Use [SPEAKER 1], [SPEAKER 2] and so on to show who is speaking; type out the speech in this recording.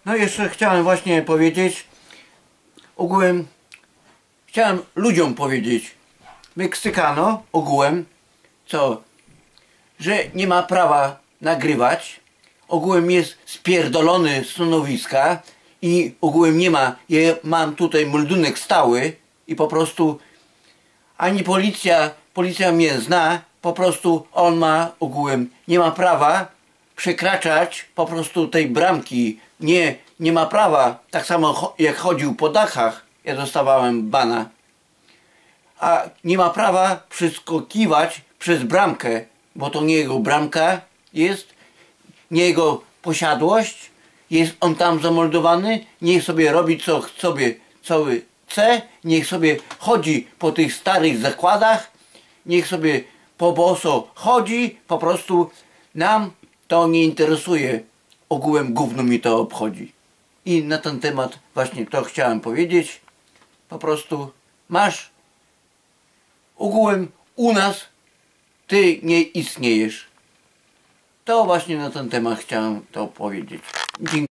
[SPEAKER 1] No jeszcze chciałem właśnie powiedzieć, ogółem chciałem ludziom powiedzieć, Meksykano ogółem, że nie ma prawa nagrywać, ogółem jest spierdolony z stanowiska i ogółem nie ma, ja mam tutaj meldunek stały i po prostu ani policja mnie zna, po prostu on ma ogółem, nie ma prawa przekraczać po prostu tej bramki, nie ma prawa, tak samo jak chodził po dachach, ja dostawałem bana, a nie ma prawa przeskakiwać przez bramkę, bo to nie jego bramka jest, nie jego posiadłość, jest on tam zameldowany, niech sobie robi co chce, niech sobie chodzi po tych starych zakładach, niech sobie po boso chodzi, po prostu nam to nie interesuje, ogółem gówno mi to obchodzi. I na ten temat właśnie to chciałem powiedzieć, po prostu masz, ogółem u nas ty nie istniejesz. To właśnie na ten temat chciałem to powiedzieć. Dziękuję.